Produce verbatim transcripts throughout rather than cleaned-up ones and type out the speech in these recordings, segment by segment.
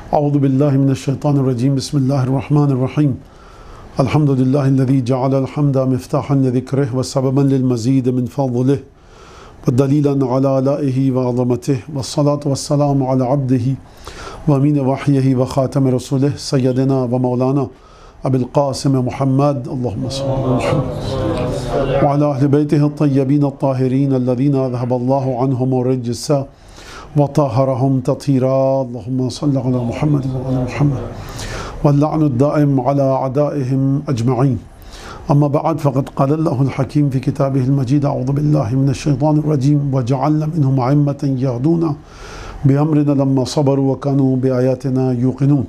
اعوذ باللہ من الشیطان الرجیم بسم اللہ الرحمن الرحیم الحمد للہ الذی جعل الحمد مفتاحا لذکرہ وسببا للمزید من فضلہ ودلیلا علی آلائہ وعظمتہ والصلاة والسلام علی عبدہ وامین وحیہ وخاتم رسولہ سیدنا ومولانا ابی القاسم محمد اللہم صلی اللہ علیہ وسلم وعلی اہل بیتہ الطیبین الطاہرین الذین اذہب اللہ عنہم الرجس وطهرهم تطهيرا اللهم صل على محمد وعلى محمد واللعن الدائم على أعدائهم أجمعين أما بعد فقد قال الله الحكيم في كتابه المجيد أعوذ بالله من الشيطان الرجيم وجعلنا منهم أئمة يهدون بأمرنا لما صبروا وكانوا بآياتنا يوقنون.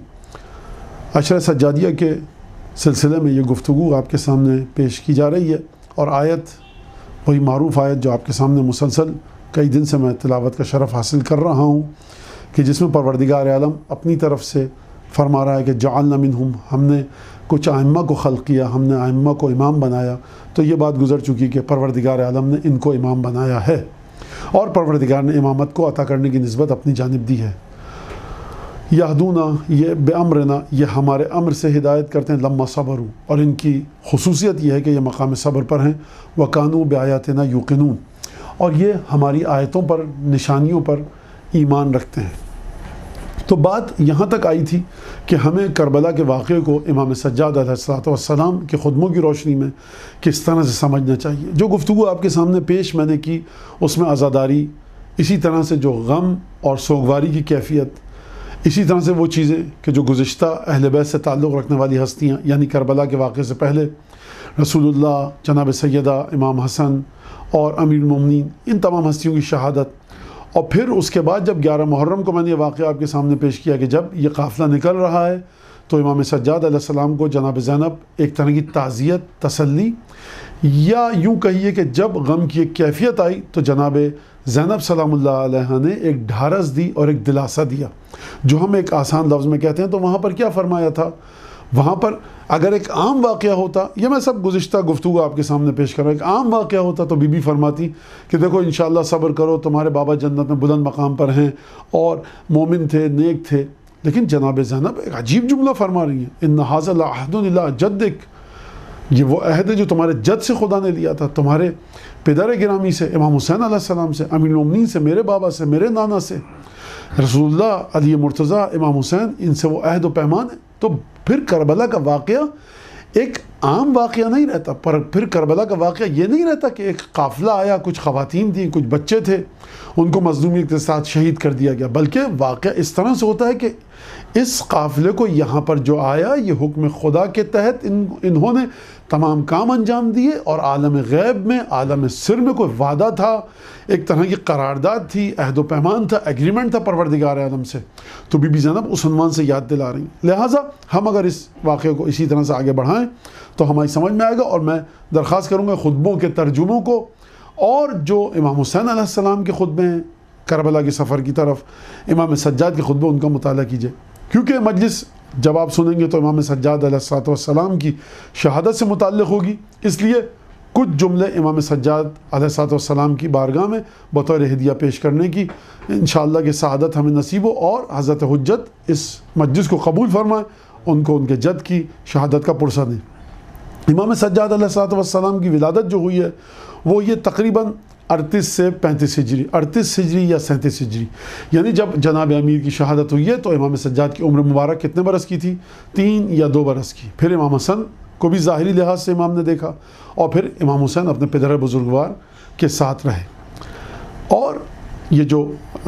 عشرہ سجادیہ کے سلسلے میں یہ گفتگو آپ کے سامنے پیش کی جا رہی ہے اور آیت وہی معروف آیت جو آپ کے سامنے مسلسل کئی دن سے میں تلاوت کا شرف حاصل کر رہا ہوں کہ جس میں پروردگار عالم اپنی طرف سے فرما رہا ہے کہ جعلنا منہم، ہم نے کچھ ائمہ کو خلق کیا، ہم نے ائمہ کو امام بنایا. تو یہ بات گزر چکی کہ پروردگار عالم نے ان کو امام بنایا ہے اور پروردگار نے امامت کو عطا کرنے کی نسبت اپنی جانب دی ہے. یہدونا، یہ بے امرنا، یہ ہمارے امر سے ہدایت کرتے ہیں لما صبروا، اور ان کی خصوصیت یہ ہے کہ یہ مقام صبر پر ہیں. وکانوا بآیاتنا یوقنون، اور یہ ہماری آیتوں پر، نشانیوں پر ایمان رکھتے ہیں. تو بات یہاں تک آئی تھی کہ ہمیں کربلا کے واقعے کو امام سجاد علیہ السلام کے خدموں کی روشنی میں کس طرح سے سمجھنا چاہیے. جو گفتگو آپ کے سامنے پیش میں نے کی اس میں عزاداری، اسی طرح سے جو غم اور سوگواری کی کیفیت، اسی طرح سے وہ چیزیں کہ جو گزشتہ اہل بیت سے تعلق رکھنے والی ہستیاں، یعنی کربلا کے واقعے سے پہلے رسول اللہ، جناب سیدہ امام حسن اور امیر المومنین، ان تمام ہستیوں کی شہادت. اور پھر اس کے بعد جب گیارہ محرم کو میں نے یہ واقعہ آپ کے سامنے پیش کیا کہ جب یہ قافلہ نکل رہا ہے تو امام سجاد علیہ السلام کو جناب زینب ایک طرح کی تعزیت، تسلی، یا یوں کہیے کہ جب غم کی ایک کیفیت آئی تو جناب زینب سلام اللہ علیہ نے ایک ڈھارس دی اور ایک دلاسا دیا، جو ہم ایک آسان لفظ میں کہتے ہیں. تو وہاں پر کیا فرمایا تھا؟ وہاں پر اگر ایک عام واقعہ ہوتا، یہ میں سب گزشتہ گفتگو آپ کے سامنے پیش کر رہا ہوں، ایک عام واقعہ ہوتا تو بی بی فرماتی کہ دیکھو انشاءاللہ صبر کرو، تمہارے بابا جنت میں بلند مقام پر ہیں اور مومن تھے، نیک تھے. لیکن جناب زینب ایک عجیب جملہ فرما رہی ہیں، ان ھذا لعہد الی جدک، یہ وہ عہد ہے جو تمہارے جد سے خدا نے لیا تھا، تمہارے پدر گرامی سے، امام حسین علیہ السلام سے، امیر المومنین سے، میرے بابا سے، میرے نانا سے، رسول اللہ، علی مرتضیٰ، امام حسین، ان سے وہ عہد و پیمان ہے. تو پھر کربلا کا واقعہ ایک عام واقعہ نہیں رہتا، پر پھر کربلا کا واقعہ یہ نہیں رہتا کہ ایک قافلہ آیا، کچھ خواتین تھیں، کچھ بچے تھے، ان کو مظلومیت کے ساتھ شہید کر دیا گیا، بلکہ واقعہ اس طرح سے ہوتا ہے کہ اس قافلے کو یہاں پر جو آیا یہ حکم خدا کے تحت ان انہوں نے تمام کام انجام دیے، اور عالم غیب میں، عالم سر میں کوئی وعدہ تھا، ایک طرح کی قرارداد تھی، عہد و پیمان تھا، ایگریمنٹ تھا پروردگار عالم سے. تو بی بی زینب اس عنوان سے یاد دلا رہی ہیں. لہٰذا ہم اگر اس واقعے کو اسی طرح سے آگے بڑھائیں تو ہماری سمجھ میں آئے گا. اور میں درخواست کروں گا خطبوں کے ترجموں کو اور جو امام حسین علیہ السلام کے خطبے ہیں کربلا کے سفر کی طرف، امام سجاد کے خطبے، ان کا مطالعہ کیجیے، کیونکہ مجلس جب آپ سنیں گے تو امام سجاد علیہ السلام کی شہادت سے متعلق ہوگی، اس لیے کچھ جملے امام سجاد علیہ السلام کی بارگاہ میں بطور ہدیہ پیش کرنے کی انشاءاللہ کہ سعادت ہمیں نصیب ہو، اور حضرت حجت اس مجلس کو قبول فرمائیں، ان کو ان کے جد کی شہادت کا پرسہ دیں. امام سجاد علیہ السلام کی ولادت جو ہوئی ہے وہ یہ تقریباً اڑتیس سے پینتیس ہجری، اڑتیس ہجری یا سینتیس ہجری، یعنی جب جناب امیر کی شہادت ہوئی ہے تو امام سجاد کی عمر مبارک کتنے برس کی تھی؟ تین یا دو برس کی. پھر امام حسن کو بھی ظاہری لحاظ سے امام نے دیکھا، اور پھر امام حسین اپنے پدر بزرگوار کے ساتھ رہے. اور یہ جو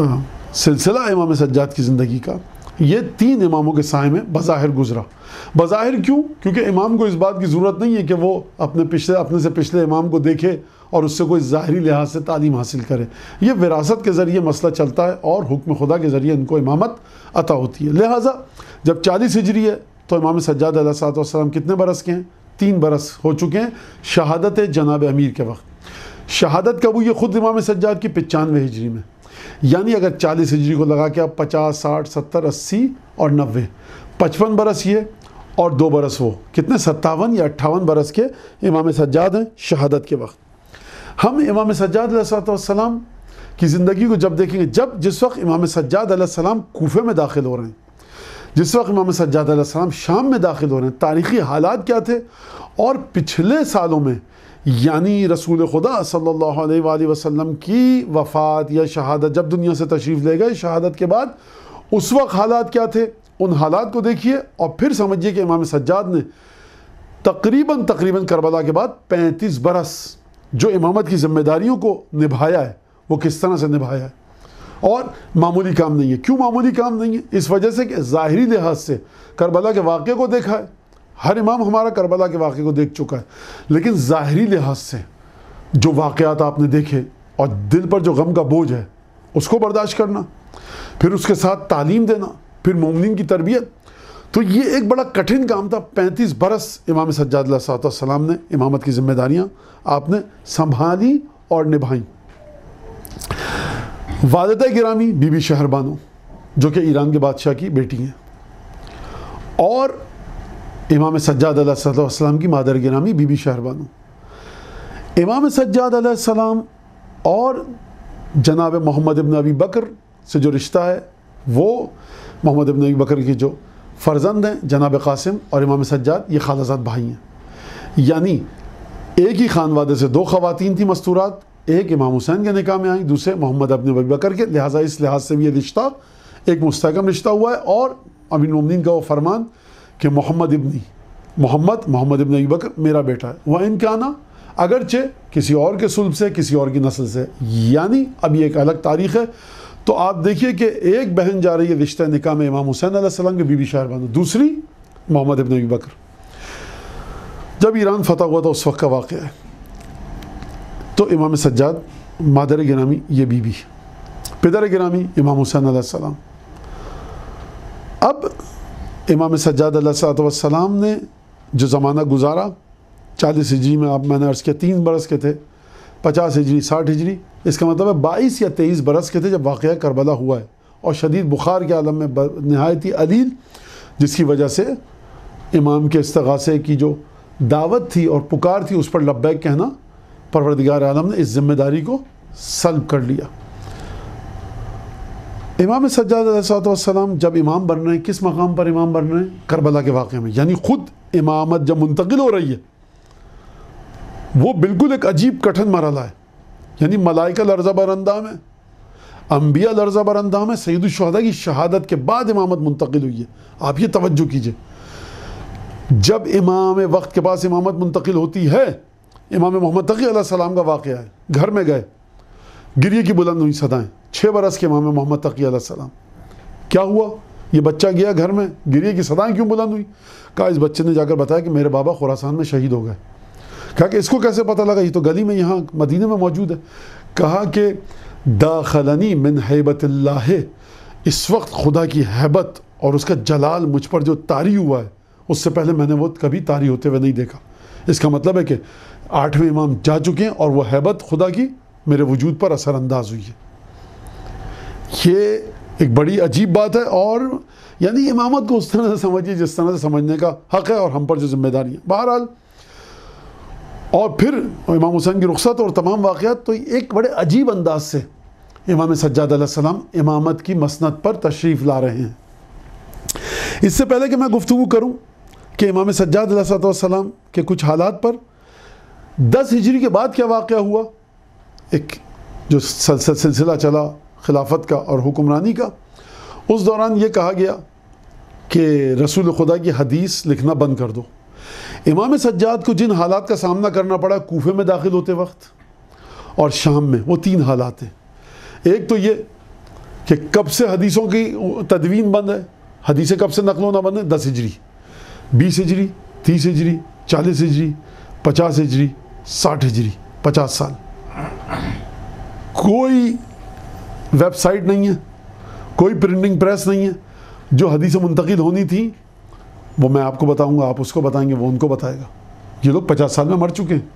سلسلہ امام سجاد کی زندگی کا یہ تین اماموں کے سائے میں بظاہر گزرا. بظاہر کیوں؟ کیونکہ امام کو اس بات کی ضرورت نہیں ہے کہ وہ اپنے پچھلے اپنے سے پچھلے امام کو دیکھے اور اس سے کوئی ظاہری لحاظ سے تعلیم حاصل کرے. یہ وراثت کے ذریعے مسئلہ چلتا ہے اور حکم خدا کے ذریعے ان کو امامت عطا ہوتی ہے. لہٰذا جب چالیس ہجری ہے تو امام سجاد علیہ السلام کتنے برس کے ہیں؟ تین برس ہو چکے ہیں شہادت جناب امیر کے وقت. شہادت کب ہوئی ہے؟ خود امام سجاد کی پچانوے ہجری میں، یعنی اگر چالیس ہجری کو لگا کے آپ پچاس، ساٹھ، ستر، اسی اور نوے، پچپن برس یہ اور دو برس وہ، کتنے؟ ستاون یا اٹھاون برس کے امام سجاد ہیں شہادت کے وقت. ہم امام سجاد علیہ السلام کی زندگی کو جب دیکھیں گے، جب جس وقت امام سجاد علیہ السلام کوفے میں داخل ہو رہے ہیں، جس وقت امام سجاد علیہ السلام شام میں داخل ہو رہے ہیں، تاریخی حالات کیا تھے، اور پچھلے سالوں میں یعنی رسول خدا صلی اللہ علیہ وآلہ وسلم کی وفات یا شہادت، جب دنیا سے تشریف لے گئے شہادت کے بعد، اس وقت حالات کیا تھے، ان حالات کو دیکھیے اور پھر سمجھیے کہ امام سجاد نے تقریباً تقریباً کربلا کے بعد پینتیس برس جو امامت کی ذمہ داریوں کو نبھایا ہے وہ کس طرح سے نبھایا ہے، اور معمولی کام نہیں ہے۔ کیوں معمولی کام نہیں ہے؟ اس وجہ سے کہ ظاہری لحاظ سے کربلا کے واقعے کو دیکھا ہے، ہر امام ہمارا کربلا کے واقعے کو دیکھ چکا ہے، لیکن ظاہری لحاظ سے جو واقعات آپ نے دیکھے اور دل پر جو غم کا بوجھ ہے اس کو برداشت کرنا، پھر اس کے ساتھ تعلیم دینا، پھر مومنین کی تربیت، تو یہ ایک بڑا کٹھن کام تھا۔ پینتیس برس امام سجاد علیہ السلام نے امامت کی ذمہ داریاں آپ نے سنبھالی اور نبھائیں۔ والدہ گرامی بی بی شہر بانو جو کہ ایران کے بادشاہ کی بیٹی ہیں، اور امام سجاد علیہ السلام کی مادر گرامی بی بی شہر بانو۔ امام سجاد علیہ السلام اور جناب محمد ابن ابی بکر سے جو رشتہ ہے وہ محمد ابن ابی بکر کی جو فرزند ہیں جناب قاسم اور امام سجاد، یہ خالہ زاد بھائی ہیں، یعنی ایک ہی خانوادے سے دو خواتین تھیں مستورات، ایک امام حسین کے نکاح میں آئیں، دوسرے محمد ابن ابی بکر کے، لہٰذا اس لحاظ سے بھی یہ رشتہ ایک مستحکم رشتہ ہوا ہے۔ اور امیر المومنین کا وہ فرمان کہ محمد ابنی محمد محمد ابن ابی بکر میرا بیٹا ہے، وہ ان کا نا اگرچہ کسی اور کے صلب سے کسی اور کی نسل سے، یعنی اب یہ ایک الگ تاریخ ہے۔ تو آپ دیکھیے کہ ایک بہن جا رہی ہے رشتہ نکاح میں امام حسین علیہ السلام کے بی بی شہر بانو، دوسری محمد ابن ابی بکر۔ جب ایران فتح ہوا تھا اس وقت کا واقعہ ہے۔ تو امام سجاد مادر گرامی یہ بی بی، پدر گرامی امام حسین علیہ السلام۔ اب امام سجاد علیہ السلام نے جو زمانہ گزارا چالیس ہجری میں، آپ میں نے عرض کیا تین برس کے تھے، پچاس ہجری ساٹھ ہجری، اس کا مطلب ہے بائیس یا تیئیس برس کے تھے جب واقعہ کربلا ہوا ہے، اور شدید بخار کے عالم میں نہایت ہی علیل، جس کی وجہ سے امام کے استغاثے کی جو دعوت تھی اور پکار تھی اس پر لبیک کہنا پروردگار عالم نے اس ذمہ داری کو سلب کر لیا۔ امام سجاد علیہ السلام جب امام بن رہے ہیں، کس مقام پر امام بن رہے ہیں؟ کربلا کے واقعے میں، یعنی خود امامت جب منتقل ہو رہی ہے وہ بالکل ایک عجیب کٹھن مرحلہ ہے، یعنی ملائکہ لرزہ بر اندام ہے، انبیاء لرزہ بر اندام ہے، سید الشہداء کی شہادت کے بعد امامت منتقل ہوئی ہے۔ آپ یہ توجہ کیجئے، جب امام وقت کے پاس امامت منتقل ہوتی ہے، امام محمد تقی علیہ السلام کا واقعہ ہے، گھر میں گئے، گریے کی بلند ہوئی صدائیں، چھ برس کے امام محمد تقی علیہ السلام، کیا ہوا؟ یہ بچہ گیا گھر میں، گریے کی صدائیں کیوں بلند ہوئی؟ کہا اس بچے نے جا کر بتایا کہ میرے بابا خراسان میں شہید ہو گئے۔ کہا کہ اس کو کیسے پتہ لگا؟ یہ تو گلی میں یہاں مدینہ میں موجود ہے۔ کہا کہ داخلنی من حیبت اللہ، اس وقت خدا کی حیبت اور اس کا جلال مجھ پر جو طاری ہوا ہے، اس سے پہلے میں نے وہ کبھی طاری ہوتے ہوئے نہیں دیکھا۔ اس کا مطلب ہے کہ آٹھویں امام جا چکے ہیں اور وہ حیبت خدا کی میرے وجود پر اثر انداز ہوئی ہے۔ یہ ایک بڑی عجیب بات ہے، اور یعنی امامت کو اس طرح سے سمجھیے جس طرح سے سمجھنے کا حق ہے، اور ہم پر جو ذمہ داری ہے بہرحال۔ اور پھر امام حسین کی رخصت اور تمام واقعات، تو ایک بڑے عجیب انداز سے امام سجاد علیہ السلام امامت کی مسند پر تشریف لا رہے ہیں۔ اس سے پہلے کہ میں گفتگو کروں کہ امام سجاد علیہ السلام کے کچھ حالات پر، دس ہجری کے بعد کیا واقعہ ہوا، ایک جو سلسلہ چلا خلافت کا اور حکمرانی کا، اس دوران یہ کہا گیا کہ رسول خدا کی حدیث لکھنا بند کر دو۔ امام سجاد کو جن حالات کا سامنا کرنا پڑا کوفے میں داخل ہوتے وقت اور شام میں، وہ تین حالات ہیں۔ ایک تو یہ کہ کب سے حدیثوں کی تدوین بند ہے، حدیثیں کب سے نقل ہونا بند ہے؟ دس ہجری، بیس ہجری، تیس ہجری، چالیس ہجری، پچاس ہجری، ساٹھ ہجری، پچاس سال۔ کوئی ویب سائٹ نہیں ہے، کوئی پرنٹنگ پریس نہیں ہے، جو حدیثیں منتقل ہونی تھی وہ میں آپ کو بتاؤں گا، آپ اس کو بتائیں گے، وہ ان کو بتائے گا۔ یہ لوگ پچاس سال میں مر چکے ہیں۔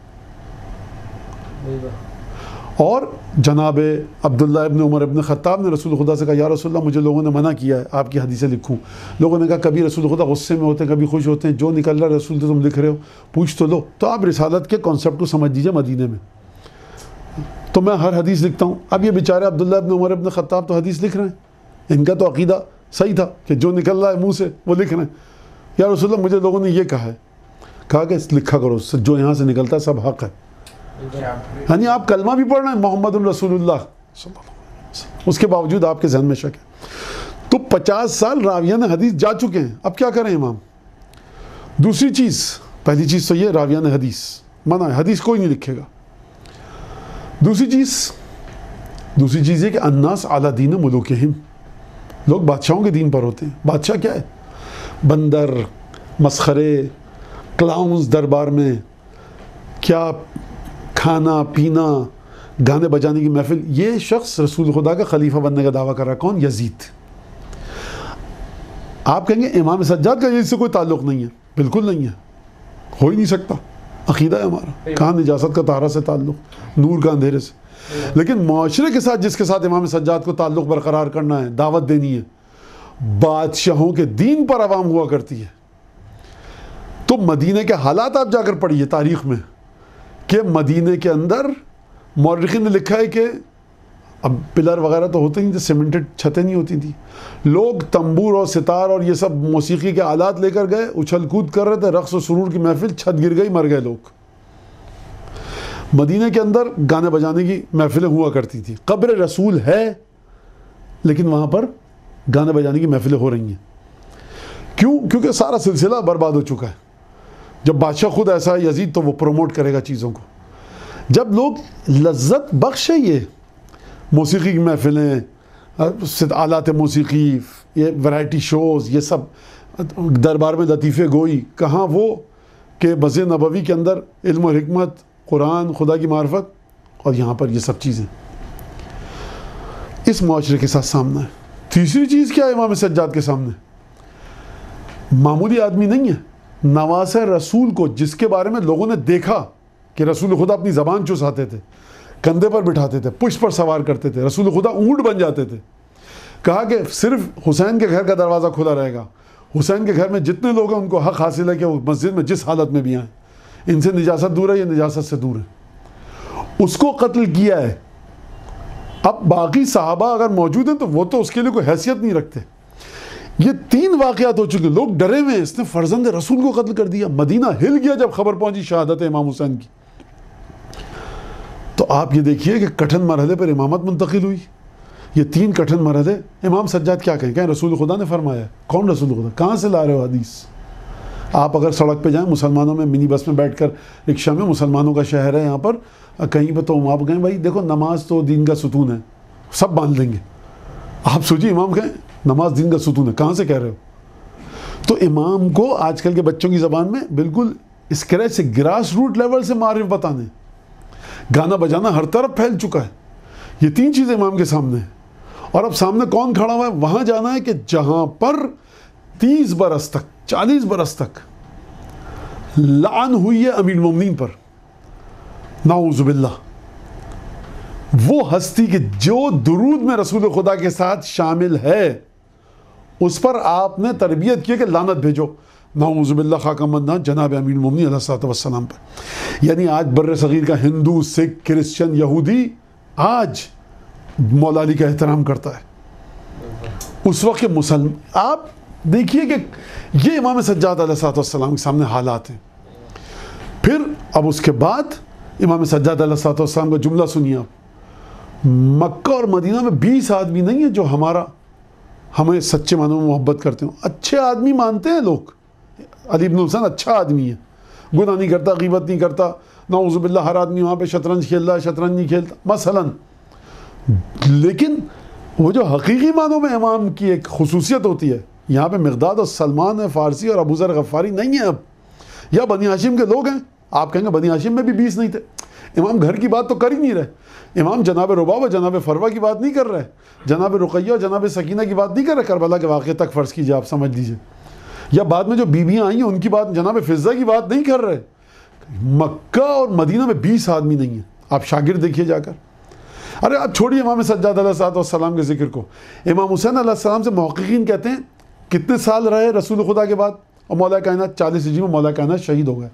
اور جناب عبداللہ ابن عمر ابن خطاب نے رسول خدا سے کہا یا رسول اللہ مجھے لوگوں نے منع کیا ہے آپ کی حدیثیں لکھوں۔ لوگوں نے کہا کبھی رسول خدا غصے میں ہوتے ہیں، کبھی خوش ہوتے ہیں، جو نکل رہا ہے رسول تو تم لکھ رہے ہو، پوچھ تو لو۔ تو آپ رسالت کے کانسیپٹ کو سمجھ دیجئے مدینے میں، تو میں ہر حدیث لکھتا ہوں۔ اب یہ بیچارے عبداللہ ابن عمر ابن خطاب تو حدیث لکھ رہے ہیں، ان کا تو عقیدہ صحیح تھا کہ جو نکل رہا ہے منہ سے وہ لکھ رہے ہیں. یا رسول اللہ مجھے لوگوں نے یہ کہا ہے. کہا کہ لکھا کرو جو یہاں سے نکلتا ہے سب حق ہے. یعنی آپ کلمہ بھی پڑھ رہے ہیں محمد الرسول اللہ صلی اللہ علیہ وسلم, اس کے باوجود آپ کے ذہن میں شک ہے. تو پچاس سال راویان حدیث جا چکے ہیں, اب کیا کریں امام؟ دوسری چیز, پہلی چیز تو یہ راویان حدیث منع ہے, حدیث کوئی نہیں لکھے گا. دوسری چیز دوسری چیز یہ کہ الناس علی دین ملوکہم, لوگ بادشاہوں کے دین پر ہوتے ہیں. بادشاہ کیا ہے؟ بندر, مسخرے, کلاؤنز دربار میں, کیا کھانا پینا, گانے بجانے کی محفل. یہ شخص رسول خدا کا خلیفہ بننے کا دعویٰ کر رہا ہے. کون؟ یزید. آپ کہیں گے امام سجاد کا یزید سے کوئی تعلق نہیں ہے. بالکل نہیں ہے, ہو ہی نہیں سکتا. عقیدہ ہے ہمارا. کہاں نجاست کا طہارت سے تعلق, نور کا اندھیرے سے. لیکن معاشرے کے ساتھ جس کے ساتھ امام سجاد کو تعلق برقرار کرنا ہے, دعوت دینی ہے, بادشاہوں کے دین پر عوام ہوا کرتی ہے. تو مدینہ کے حالات آپ جا کر پڑھیے تاریخ میں کہ مدینہ کے اندر مورخین نے لکھا ہے کہ اب پلر وغیرہ تو ہوتے نہیں تھے, سیمنٹڈ چھتیں نہیں ہوتی تھیں. لوگ تنبور اور ستار اور یہ سب موسیقی کے آلات لے کر گئے, اچھل کود کر رہے تھے, رقص و سرور کی محفل, چھت گر گئی, مر گئے لوگ. مدینہ کے اندر گانے بجانے کی محفلیں ہوا کرتی تھی. قبر رسول ہے لیکن وہاں پر گانے بجانے کی محفلیں ہو رہی ہیں. کیوں؟ کیونکہ سارا سلسلہ برباد ہو چکا ہے. جب بادشاہ خود ایسا ہے یزید تو وہ پروموٹ کرے گا چیزوں کو. جب لوگ لذت بخش ہے, یہ موسیقی کی محفلیں, آلات موسیقی, یہ ورائٹی شوز, یہ سب دربار میں لطیفے گوئی, کہاں وہ کہ مسجد نبوی کے اندر علم و حکمت, قرآن, خدا کی معرفت, اور یہاں پر یہ سب چیزیں اس معاشرے کے ساتھ سامنا ہے. تیسری چیز کیا ہے امام سجاد کے سامنے؟ معمولی آدمی نہیں ہے, نواسہ رسول کو, جس کے بارے میں لوگوں نے دیکھا کہ رسول خدا اپنی زبان چساتے تھے, کندھے پر بٹھاتے تھے, پشت پر سوار کرتے تھے, رسول خدا اونٹ بن جاتے تھے. کہا کہ صرف حسین کے گھر کا دروازہ کھلا رہے گا, حسین کے گھر میں جتنے لوگ ہیں ان کو حق حاصل ہے کہ وہ مسجد میں جس حالت میں بھی آئیں, ان سے نجاست دور ہے, یہ نجاست سے دور ہے. اس کو قتل کیا ہے. اب باقی صحابہ اگر موجود ہیں تو وہ تو اس کے لیے کوئی حیثیت نہیں رکھتے. یہ تین واقعات ہو چکے, لوگ ڈرے ہوئے ہیں, اس نے فرزند رسول کو قتل کر دیا. مدینہ ہل گیا جب خبر پہنچی شہادت امام حسین کی. تو آپ یہ دیکھیے کہ کٹھن مرحلے پر امامت منتقل ہوئی. یہ تین کٹھن مرحلے. امام سجاد کیا کہیں؟ کہیں رسول خدا نے فرمایا. کون رسول خدا؟ کہاں سے لا رہے ہو حدیث؟ آپ اگر سڑک پہ جائیں, مسلمانوں میں منی بس میں بیٹھ کر, رکشہ میں, مسلمانوں کا شہر ہے یہاں پر, کہیں پہ تو آپ کہیں بھائی دیکھو نماز تو دین کا ستون ہے, سب باندھ لیں گے. آپ سوچیے امام کہیں نماز دین کا ستون ہے, کہاں سے کہہ رہے ہو؟ تو امام کو آج کل کے بچوں کی زبان میں بالکل اسکریچ سے, گراس روٹ لیول سے معارف بتانے. گانا بجانا ہر طرف پھیل چکا ہے. یہ تین چیزیں امام کے سامنے ہیں. اور اب سامنے کون کھڑا ہوا ہے؟ وہاں جانا ہے کہ جہاں پر تیس برس تک, چالیس برس تک لعن ہوئی ہے امیر المومنین پر, نعوذ باللہ. وہ ہستی کہ جو درود میں رسول خدا کے ساتھ شامل ہے, اس پر آپ نے تربیت کی کہ لعنت بھیجو, نعوذ باللہ, خاکہ مندہ جناب امیر المومنین علیہ الصلوۃ والسلام پر. یعنی آج بر صغیر کا ہندو, سکھ, کرسچن, یہودی آج مولا علی کا احترام کرتا ہے. اس وقت کے مسلم, آپ دیکھیے کہ یہ امام سجاد علیہ الصلوۃ والسلام کے سامنے حالات ہیں. پھر اب اس کے بعد امام سجاد علیہ الصلوۃ والسلام کا جملہ سنیے آپ. مکہ اور مدینہ میں بیس آدمی نہیں ہے جو ہمارا ہمیں سچے معنوں میں محبت کرتے ہوں. اچھے آدمی مانتے ہیں لوگ, علی بن حسین اچھا آدمی ہے, گناہ نہیں کرتا, غیبت نہیں کرتا, نعوذ باللہ ہر آدمی وہاں پہ شطرنج کھیل رہا ہے, شطرنج نہیں کھیلتا مثلاً. لیکن وہ جو حقیقی معنوں میں امام کی ایک خصوصیت ہوتی ہے, یہاں پہ مقداد اور سلمان ہے فارسی اور ابو ذر غفاری نہیں ہے اب, یا بنی ہاشم کے لوگ ہیں. آپ کہیں گے بنی ہاشم میں بھی بیس نہیں تھے. امام گھر کی بات تو کر ہی نہیں رہے. امام جناب رباب و جناب فروہ کی بات نہیں کر رہے, جناب رقیہ اور جناب سکینہ کی بات نہیں کر رہے. کربلا کے واقعے تک فرض کیجئے, آپ سمجھ لیجئے. یا بعد میں جو بیویاں آئی ہیں ان کی بات, جناب فضہ کی بات نہیں کر رہے. مکہ اور مدینہ میں بیس آدمی نہیں ہیں. آپ شاگرد دیکھیے جا کر. ارے آپ چھوڑیے امام سجاد علیہ السلام کے ذکر کو. امام حسین علیہ السلام سے محققین کہتے ہیں کتنے سال رہے رسول خدا کے بعد, اور مولا کائنات چالیس ہجری میں مولا کائنات شہید ہو گئے.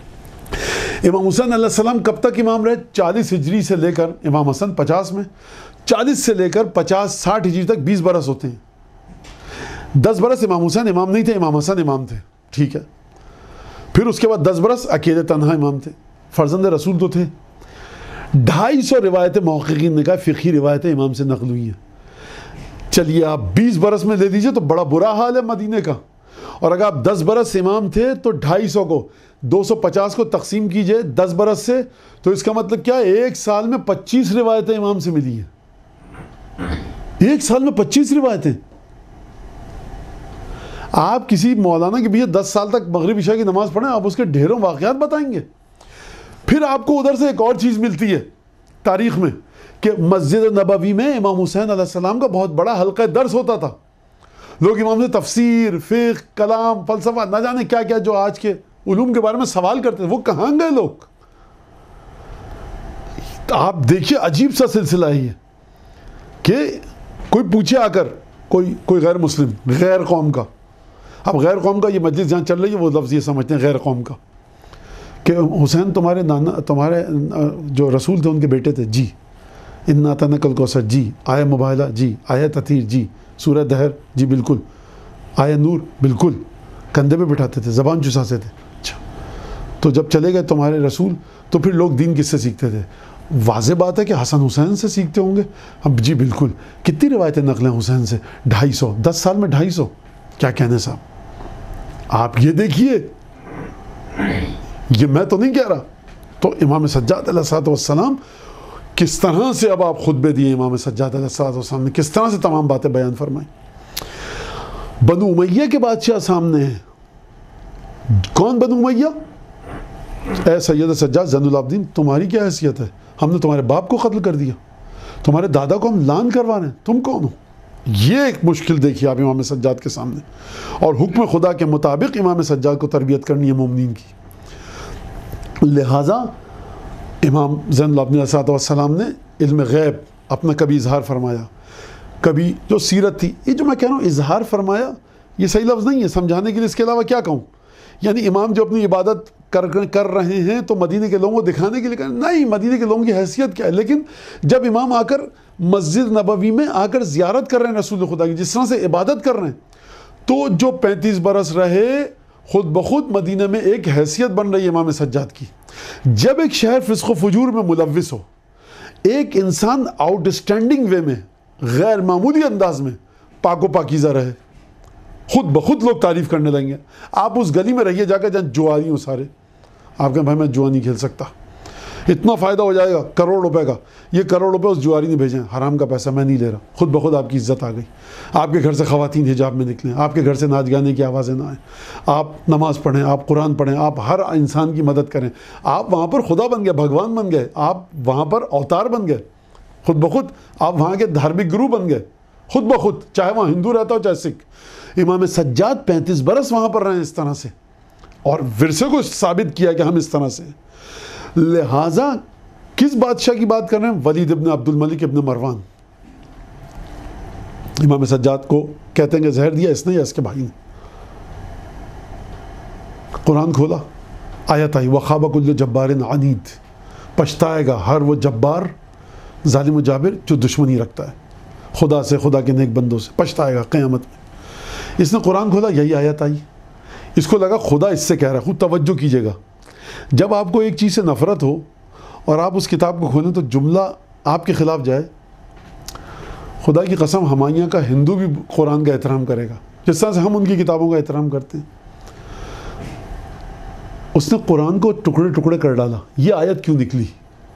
امام حسین علیہ السلام کب تک امام رہے؟ چالیس ہجری سے لے کر, امام حسن پچاس میں, چالیس سے لے کر پچاس ساٹھ ہجری تک بیس برس ہوتے ہیں. دس برس امام حسین امام نہیں تھے، امام حسن امام تھے، ٹھیک ہے. پھر اس کے بعد دس برس اکیلے تنہا امام تھے، فرزند رسول تو تھے. ڈھائی سو روایتیں محققین نے کہا فقہی روایتیں امام سے نقل ہوئی ہیں. چلیے آپ بیس برس میں لے دیجئے تو بڑا برا حال ہے مدینے کا، اور اگر آپ دس برس امام تھے تو ڈھائی سو کو دو سو پچاس کو تقسیم کیجئے دس برس سے، تو اس کا مطلب کیا ہے ایک سال میں پچیس روایتیں امام سے ملی ہیں. ایک سال میں پچیس روایتیں. آپ کسی مولانا کے بھی دس سال تک مغرب عشاء کی نماز پڑھیں، آپ اس کے ڈھیروں واقعات بتائیں گے. پھر آپ کو ادھر سے ایک اور چیز ملتی ہے تاریخ میں کہ مسجد نبوی میں امام حسین علیہ السلام کا بہت بڑا حلقہ درس ہوتا تھا. لوگ امام سے تفسیر، فقہ، کلام، فلسفہ، نہ جانے کیا کیا جو آج کے علوم کے بارے میں سوال کرتے تھے، وہ کہاں گئے لوگ؟ آپ دیکھیے عجیب سا سلسلہ ہی ہے کہ کوئی پوچھے آ کر، کوئی کوئی غیر مسلم، غیر قوم کا، اب غیر قوم کا یہ مجلس جہاں چل رہی ہے وہ لفظ یہ سمجھتے ہیں غیر قوم کا، کہ حسین تمہارے نانا تمہارے جو رسول تھے ان کے بیٹے تھے، جی. انا اعطیناک الکوثر، جی. آیہ مباہلہ، جی. آیہ تطہیر، جی. سورہ دہر، جی بالکل. آیہ نور، بالکل. کندھے پہ بٹھاتے تھے، زبان چساتے تھے. اچھا تو جب چلے گئے تمہارے رسول تو پھر لوگ دین کس سے سیکھتے تھے؟ واضح بات ہے کہ حسن حسین سے سیکھتے ہوں گے. اب جی بالکل. کتنی روایتیں نقل ہیں حسین سے؟ ڈھائی سو. دس سال میں ڈھائی سو. کیا کہنے صاحب؟ آپ یہ دیکھیے، یہ میں تو نہیں کہہ رہا. تو امام سجاد علیہ الصلوۃ والسلام کس طرح سے، اب آپ خطبے دیے امام سجاد علیہ الصلوۃ والسلام نے کس طرح سے تمام باتیں بیان فرمائیں. بنو امیہ کے بادشاہ سامنے ہیں. کون بنو امیہ؟ اے سید سجاد زین العابدین، تمہاری کیا حیثیت ہے؟ ہم نے تمہارے باپ کو قتل کر دیا، تمہارے دادا کو ہم لان کروا رہے ہیں، تم کون ہو؟ یہ ایک مشکل دیکھیے آپ امام سجاد کے سامنے. اور حکم خدا کے مطابق امام سجاد کو تربیت کرنی ہے مومنین کی. لہٰذا امام زین العابدین علیہ السلام نے علم غیب اپنا کبھی اظہار فرمایا، کبھی جو سیرت تھی. یہ جو میں کہہ رہا ہوں اظہار فرمایا، یہ صحیح لفظ نہیں ہے سمجھانے کے لیے، اس کے علاوہ کیا کہوں؟ یعنی امام جو اپنی عبادت کر کر رہے ہیں تو مدینے کے لوگوں کو دکھانے کے لیے کہا نہیں، مدینے کے لوگوں کی حیثیت کیا ہے. لیکن جب امام آ کر مسجد نبوی میں آ کر زیارت کر رہے ہیں رسول خدا کی، جس طرح سے عبادت کر رہے ہیں، تو جو پینتیس برس رہے خود بخود مدینہ میں ایک حیثیت بن رہی ہے امام سجاد کی. جب ایک شہر فسق و فجور میں ملوث ہو، ایک انسان آؤٹ اسٹینڈنگ وے میں، غیر معمولی انداز میں پاک و پاکیزہ رہے، خود بخود لوگ تعریف کرنے لگیں گے. آپ اس گلی میں رہیے جا کر جہاں جواری ہوں سارے، آپ کہیں بھائی میں جوا نہیں کھیل سکتا، اتنا فائدہ ہو جائے گا کروڑ روپے کا، یہ کروڑ روپے اس جواری نے بھیجیں، حرام کا پیسہ میں نہیں لے رہا. خود بخود آپ کی عزت آ گئی. آپ کے گھر سے خواتین حجاب میں نکلیں، آپ کے گھر سے ناچ گانے کی آوازیں نہ آئیں، آپ نماز پڑھیں، آپ قرآن پڑھیں، آپ ہر انسان کی مدد کریں. آپ وہاں پر خدا بن گئے، بھگوان بن گئے، آپ وہاں پر اوتار بن گئے. خود بخود آپ وہاں کے دھارمک گرو بن گئے، خود بخود، چاہے وہاں ہندو رہتا ہو چاہے سکھ. امام سجاد پینتیس برس وہاں پر رہے اس طرح سے، اور ورثے کو ثابت کیا کہ ہم اس طرح سے. لہٰذا کس بادشاہ کی بات کر رہے ہیں؟ ولید ابن عبد الملک ابن مروان. امام سجاد کو کہتے ہیں کہ زہر دیا اس نے یا اس کے بھائی نے. قرآن کھولا، آیت آئی وَخَابَ كُلُّ جَبَّارٍ عَنِيدٍ، پچھتائے گا ہر وہ جبار، ظالم و جابر جو دشمنی رکھتا ہے خدا سے، خدا کے نیک بندوں سے، پچھتائے گا قیامت میں. اس نے قرآن کھولا، یہی آیت آئی. اس کو لگا خدا اس سے کہہ رہا ہے. خود توجہ کیجئے گا، جب آپ کو ایک چیز سے نفرت ہو اور آپ اس کتاب کو کھولیں تو جملہ آپ کے خلاف جائے، خدا کی قسم ہمایاں کا ہندو بھی قرآن کا احترام کرے گا جس طرح سے ہم ان کی کتابوں کا احترام کرتے ہیں. اس نے قرآن کو ٹکڑے ٹکڑے کر ڈالا. یہ آیت کیوں نکلی؟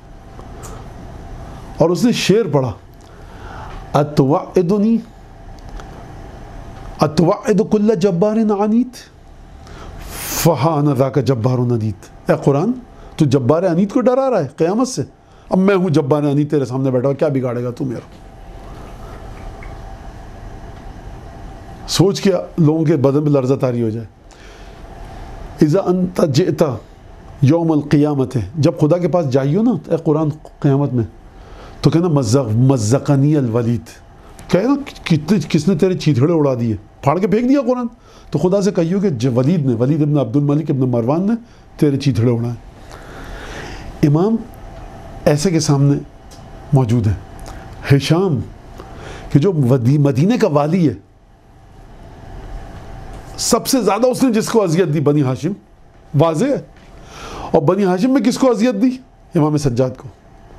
اور اس نے شعر پڑھا، اتوعدنی اتوعد کل جبار عنید فہا انا ذاک جبار عنید. اے قرآن، تو جبار عنید کو ڈرا رہا ہے قیامت سے؟ اب میں ہوں جبار عنید تیرے سامنے بیٹھا ہوں، کیا بگاڑے گا تو میرا؟ سوچ کے لوگوں کے بدن میں لرزہ طاری ہو جائے. اذا انت جئت یوم القیامت، جب خدا کے پاس جائیو نا اے قرآن قیامت میں، تو کہنا مزق مزقنی الولید، کہنا کتنے کس نے تیرے چیتھڑے اڑا دیے، پھاڑ کے پھینک دیا قرآن. تو خدا سے کہیو کہ ولید نے، ولید ابن عبد الملک ابن مروان نے تیرے چیتھڑے اڑائے. امام ایسے کے سامنے موجود ہیں. ہشام کہ جو مدینہ کا والی ہے، سب سے زیادہ اس نے جس کو اذیت دی بنی ہاشم، واضح ہے. اور بنی ہاشم میں کس کو اذیت دی؟ امام سجاد کو.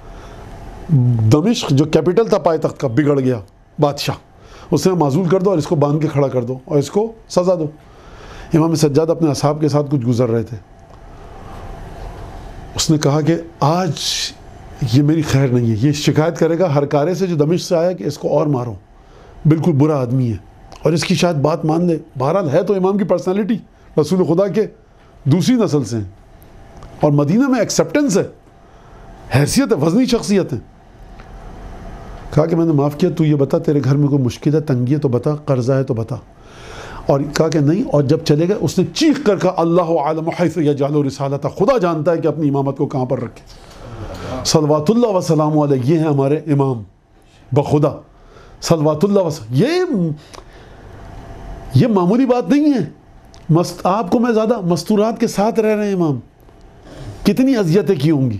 دمشق جو کیپٹل تھا پائے تخت کا بگڑ گیا بادشاہ، اس نے معزول کر دو اور اس کو باندھ کے کھڑا کر دو اور اس کو سزا دو. امام سجاد اپنے اصحاب کے ساتھ کچھ گزر رہے تھے. اس نے کہا کہ آج یہ میری خیر نہیں ہے، یہ شکایت کرے گا ہر کارے سے جو دمشق سے آیا کہ اس کو اور مارو، بالکل برا آدمی ہے اور اس کی شاید بات مان لے. بہرحال ہے تو امام کی پرسنالٹی، رسول خدا کے دوسری نسل سے ہیں اور مدینہ میں ایکسیپٹنس ہے، حیثیت ہے، وزنی شخصیت ہے. کہا کہ میں نے معاف کیا، تو یہ بتا تیرے گھر میں کوئی مشکل ہے، تنگی ہے تو بتا، قرضہ ہے تو بتا. اور کہا کہ نہیں. اور جب چلے گئے اس نے چیخ کر کہا اللہ اعلم حیث یجعل رسالتہ، خدا جانتا ہے کہ اپنی امامت کو کہاں پر رکھے. صلوات اللہ وسلام علیہ، یہ ہیں ہمارے امام بخدا صلوات اللہ وسلم. یہ یہ معمولی بات نہیں ہے. مست آپ کو میں زیادہ مستورات کے ساتھ رہ رہے ہیں امام، کتنی اذیتیں کی ہوں گی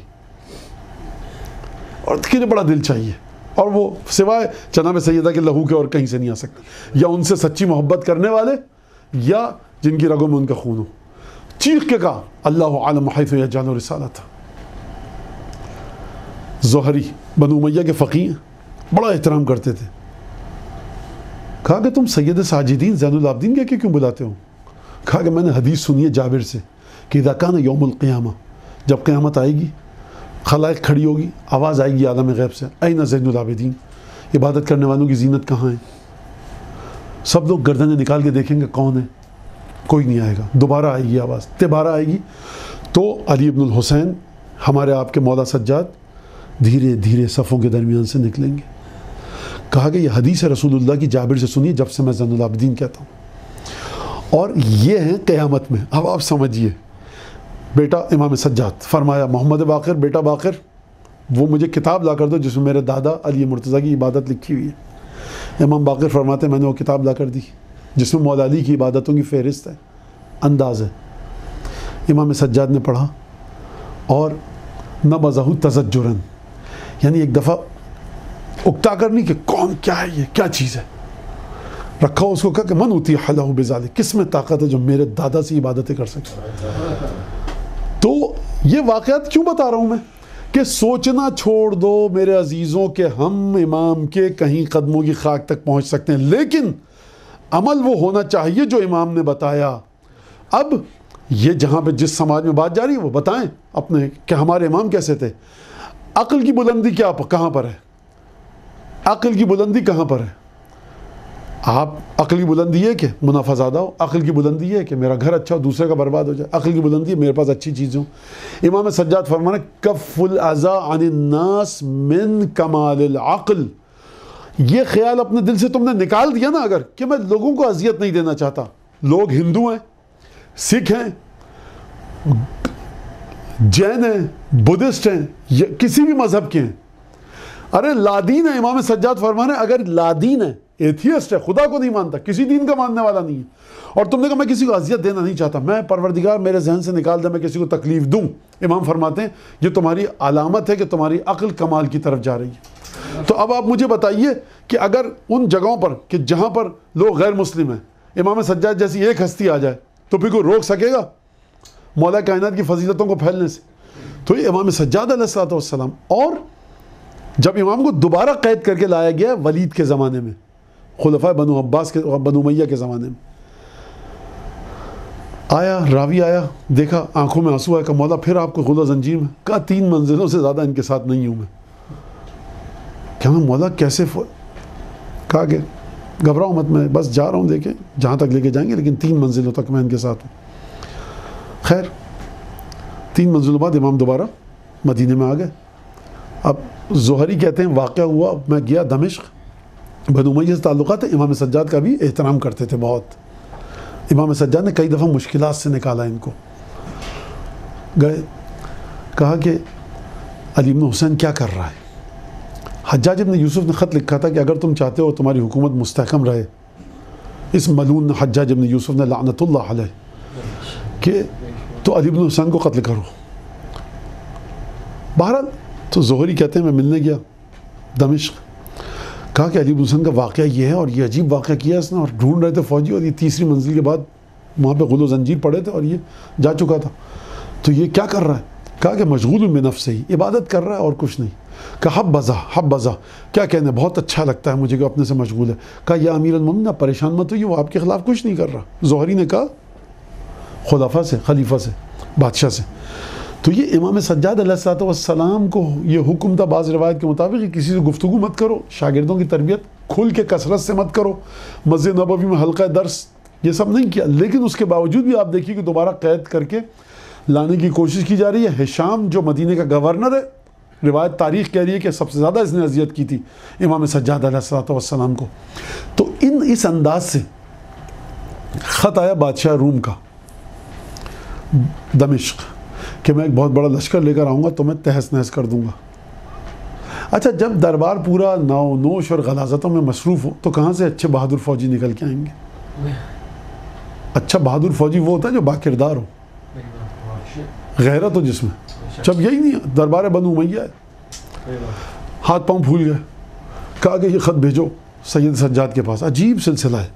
اور کتنے بڑا دل چاہیے. اور وہ سوائے جناب سیدہ کے لہو کے اور کہیں سے نہیں آ سکتا، یا ان سے سچی محبت کرنے والے یا جن کی رگوں میں ان کا خون ہو. چیخ کے کہا اللہ عالم حیث یجعل رسالتہ. زہری بنو امیہ کے فقیہ بڑا احترام کرتے تھے. کہا کہ تم سید ساجدین زین العابدین کہہ کے کیوں بلاتے ہو؟ کہا کہ میں نے حدیث سنی ہے جابر سے کہ اذا کان یوم القیامہ، جب قیامت آئے گی، خلائق کھڑی ہوگی، آواز آئے گی عالم غیب سے، این زین العابدین، عبادت کرنے والوں کی زینت کہاں ہے؟ سب لوگ گردنیں نکال کے دیکھیں گے کون ہے، کوئی نہیں آئے گا. دوبارہ آئے گی آواز، تبارہ آئے گی تو علی ابن الحسین ہمارے آپ کے مولا سجاد دھیرے دھیرے صفوں کے درمیان سے نکلیں گے. کہا کہ یہ حدیث ہے رسول اللہ کی جابر سے سنی جب سے میں زین العابدین کہتا ہوں. اور یہ ہیں قیامت میں. اب آپ سمجھیے، بیٹا امام سجاد فرمایا محمد باقر، بیٹا باقر وہ مجھے کتاب لا کر دو جس میں میرے دادا علی مرتضیٰ کی عبادت لکھی ہوئی ہے. امام باقر فرماتے میں نے وہ کتاب لا کر دی جس میں مولا علی کی عبادتوں کی فہرست ہے، انداز ہے. امام سجاد نے پڑھا اور نبذہ تزجراً، یعنی ایک دفعہ اکتا کر نہیں کہ کون، کیا ہے یہ، کیا چیز ہے، رکھا اس کو. کہا کہ من اتیح لہ بذلک، کس میں طاقت ہے جو میرے دادا سے عبادتیں کر سکے. تو یہ واقعات کیوں بتا رہا ہوں میں کہ سوچنا چھوڑ دو میرے عزیزوں کہ ہم امام کے کہیں قدموں کی خاک تک پہنچ سکتے ہیں، لیکن عمل وہ ہونا چاہیے جو امام نے بتایا. اب یہ جہاں پہ جس سماج میں بات جاری ہے وہ بتائیں اپنے کہ ہمارے امام کیسے تھے. عقل کی بلندی کیا کہاں پر ہے؟ عقل کی بلندی کہاں پر ہے؟ آپ عقل کی بلندی ہے کہ منافع زیادہ ہو، عقل کی بلندی ہے کہ میرا گھر اچھا ہو دوسرے کا برباد ہو جائے، عقل کی بلندی ہے میرے پاس اچھی چیزیں ہوں. امام سجاد فرمانا کف الاذى عن الناس من کمال العقل. یہ خیال اپنے دل سے تم نے نکال دیا نا اگر کہ میں لوگوں کو اذیت نہیں دینا چاہتا. لوگ ہندو ہیں، سکھ ہیں، جین ہیں، بدھسٹ ہیں، کسی بھی مذہب کے ہیں. ارے لادین ہے. امام سجاد فرمانا اگر لادین ہے، ایتھیسٹ ہے، خدا کو نہیں مانتا، کسی دین کا ماننے والا نہیں ہے، اور تم نے کہا میں کسی کو اذیت دینا نہیں چاہتا، میں پروردگار میرے ذہن سے نکال دے میں کسی کو تکلیف دوں، امام فرماتے ہیں یہ تمہاری علامت ہے کہ تمہاری عقل کمال کی طرف جا رہی ہے. تو اب آپ مجھے بتائیے کہ اگر ان جگہوں پر کہ جہاں پر لوگ غیر مسلم ہیں امام سجاد جیسی ایک ہستی آ جائے تو پھر کوئی روک سکے گا مولا کائنات کی فضیلتوں کو پھیلنے سے؟ تو یہ امام سجاد علیہ الصلوۃ والسلام. اور جب امام کو دوبارہ قید کر کے لایا گیا ولید کے زمانے میں، خلفاء بنو عباس کے بنو امیہ کے زمانے میں، آیا راوی آیا، دیکھا آنکھوں میں آنسو آیا، کہ مولا پھر آپ کو غل و زنجیر میں؟ کہا تین منزلوں سے زیادہ ان کے ساتھ نہیں ہوں میں. کیا میں مولا کیسے ف... کہا کہ گھبراؤ مت، میں بس جا رہا ہوں دیکھیں جہاں تک لے کے جائیں گے، لیکن تین منزلوں تک میں ان کے ساتھ ہوں. خیر تین منزلوں بعد امام دوبارہ مدینے میں آ گئے. اب زہری کہتے ہیں واقعہ ہوا، میں گیا دمشق، بنو امیہ سے تعلقات ہے، امام سجاد کا بھی احترام کرتے تھے بہت. امام سجاد نے کئی دفعہ مشکلات سے نکالا ان کو. گئے کہا کہ علی بن حسین کیا کر رہا ہے؟ حجاج بن یوسف نے خط لکھا تھا کہ اگر تم چاہتے ہو تمہاری حکومت مستحکم رہے، اس ملعون حجاج بن یوسف نے لعنت اللہ علیہ، کہ تو علی بن حسین کو قتل کرو. بہرحال تو زہری کہتے ہیں میں ملنے گیا دمشق، کہا کہ علی بن حسین کا واقعہ یہ ہے اور یہ عجیب واقعہ کیا اس نے، اور ڈھونڈ رہے تھے فوجی، اور یہ تیسری منزل کے بعد وہاں پہ غل و زنجیر پڑے تھے اور یہ جا چکا تھا. تو یہ کیا کر رہا ہے؟ کہا کہ مشغول بنفس سے ہی عبادت کر رہا ہے اور کچھ نہیں. کہا حب بزا حب بزا کیا کہنے بہت اچھا لگتا ہے مجھے کہ اپنے سے مشغول ہے. کہا یا امیر المومنین آپ پریشان مت ہوئیے، وہ آپ کے خلاف کچھ نہیں کر رہا. زہری نے کہا خلافہ سے، خلیفہ سے، بادشاہ سے. تو یہ امام سجاد علیہ الصلوۃ والسلام کو یہ حکم تھا بعض روایت کے مطابق کہ کسی سے گفتگو مت کرو، شاگردوں کی تربیت کھل کے کثرت سے مت کرو، مسجد نبوی میں حلقہ درس یہ سب نہیں کیا. لیکن اس کے باوجود بھی آپ دیکھیے کہ دوبارہ قید کر کے لانے کی کوشش کی جا رہی ہے. ہشام جو مدینے کا گورنر ہے، روایت تاریخ کہہ رہی ہے کہ سب سے زیادہ اس نے اذیت کی تھی امام سجاد علیہ الصلوۃ والسلام کو. تو ان اس انداز سے خط آیا بادشاہ روم کا دمشق کہ میں ایک بہت بڑا لشکر لے کر آؤں گا تو میں تہس نہس کر دوں گا. اچھا جب دربار پورا نو نوش اور غلاظتوں میں مصروف ہو تو کہاں سے اچھے بہادر فوجی نکل کے آئیں گے؟ اچھا بہادر فوجی وہ ہوتا ہے جو باکردار ہو، غیرت ہو جس میں. جب یہی نہیں، دربار بنو امیہ ہے، ہاتھ پاؤں پھول گئے. کہا کہ یہ خط بھیجو سید سجاد کے پاس. عجیب سلسلہ ہے،